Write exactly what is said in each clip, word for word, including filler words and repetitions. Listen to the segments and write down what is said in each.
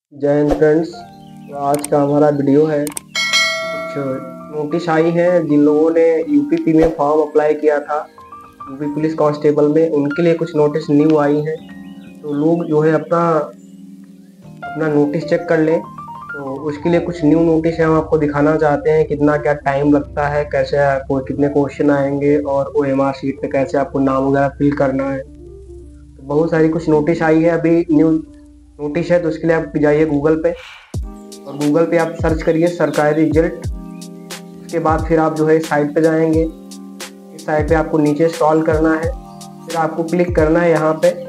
जय हिंद फ्रेंड्स। तो आज का हमारा वीडियो है, कुछ नोटिस आई हैं जिन लोगों ने यूपी में फॉर्म अप्लाई किया था यूपी पुलिस कांस्टेबल में, उनके लिए कुछ नोटिस न्यू आई हैं। तो लोग जो है अपना अपना नोटिस चेक कर लें। तो उसके लिए कुछ न्यू नोटिस है, हम आपको दिखाना चाहते हैं कितना क्या टाइम लगता है, कैसे आपको कितने क्वेश्चन आएंगे और ओ एम आर शीट पे कैसे आपको नाम वगैरह फिल करना है। तो बहुत सारी कुछ नोटिस आई है, अभी न्यू नोटिस है। तो उसके लिए आप जाइए गूगल पे और गूगल पे आप सर्च करिए सरकारी रिजल्ट। उसके बाद फिर आप जो है साइट पे जाएंगे। इस साइट पे आपको नीचे स्क्रॉल करना है, फिर आपको क्लिक करना है यहाँ पे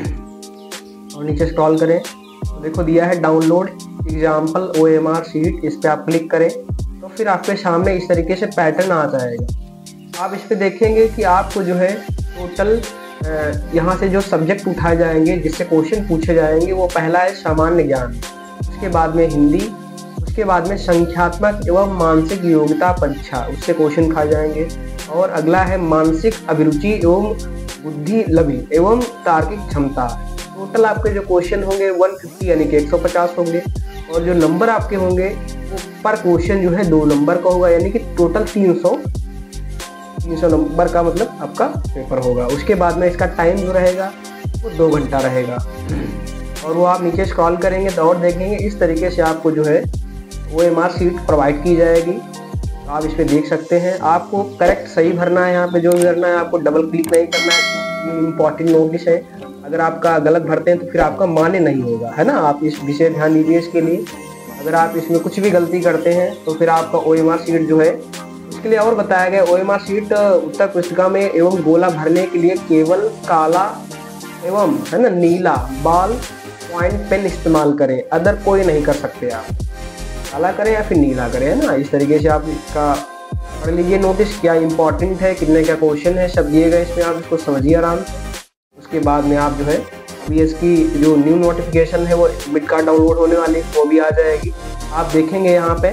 और नीचे स्क्रॉल करें तो देखो दिया है download example O M R sheet. इस पे आप क्लिक करें तो फिर आपके सामने इस तरीके से पैटर्न आ जाएगा। आप इस पे देखेंगे कि आपको जो है टोटल यहाँ से जो सब्जेक्ट उठाए जाएंगे, जिससे क्वेश्चन पूछे जाएंगे, वो पहला है सामान्य ज्ञान, उसके बाद में हिंदी, उसके बाद में संख्यात्मक एवं मानसिक योग्यता परीक्षा, उससे क्वेश्चन खाए जाएंगे। और अगला है मानसिक अभिरुचि एवं बुद्धि लब्धि एवं तार्किक क्षमता। टोटल आपके जो क्वेश्चन होंगे एक सौ पचास यानी कि एक सौ पचास होंगे और जो नंबर आपके होंगे वो पर क्वेश्चन जो है दो नंबर का होगा, यानी कि टोटल तीन सौ तीन सौ नंबर का मतलब आपका पेपर होगा। उसके बाद में इसका टाइम जो रहेगा वो दो घंटा रहेगा। और वो आप नीचे स्क्रॉल करेंगे तो और देखेंगे इस तरीके से आपको जो है O M R sheet provide की जाएगी। तो आप इस पर देख सकते हैं, आपको करेक्ट सही भरना है। यहाँ पे जो भी भरना है आपको डबल क्लिक नहीं करना है। इम्पॉर्टेंट नोटिस है, अगर आपका गलत भरते हैं तो फिर आपका मान्य नहीं होगा, है ना। आप इस विषय ध्यान दीजिए इसके लिए। अगर आप इसमें कुछ भी गलती करते हैं तो फिर आपका ओ एम आर शीट जो है, इसके लिए और बताया गया ओ एम आर शीट उत्तर पुस्तिका में एवं गोला भरने के लिए केवल काला एवं है ना नीला बॉल पॉइंट पेन इस्तेमाल करें, अदर कोई नहीं कर सकते। आप काला करें या फिर नीला करें, है ना। इस तरीके से आप इसका पढ़ लीजिए नोटिस, क्या इंपॉर्टेंट है, कितने क्या क्वेश्चन है, सब दिए गए इसमें, आप इसको समझिए आराम से। उसके बाद में आप जो है अभी इसकी जो न्यू नोटिफिकेशन है वो एडमिट कार्ड डाउनलोड होने वाली वो भी आ जाएगी, आप देखेंगे यहाँ पे।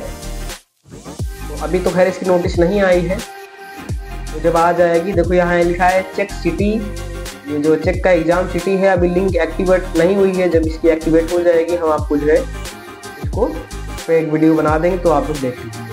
तो अभी तो खैर इसकी नोटिस नहीं आई है, तो जब आ जाएगी देखो यहाँ लिखा है चेक सिटी। ये जो चेक का एग्जाम सिटी है, अभी लिंक एक्टिवेट नहीं हुई है। जब इसकी एक्टिवेट हो जाएगी हम आपको जो है इसको पे एक वीडियो बना देंगे तो आप लोग देख लीजिए।